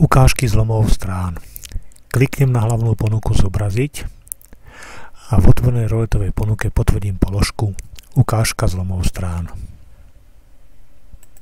Ukážky zlomov strán. Kliknem na hlavnú ponuku Zobraziť a v otvorenej roletovej ponuke potvrdím položku Ukážka zlomov strán.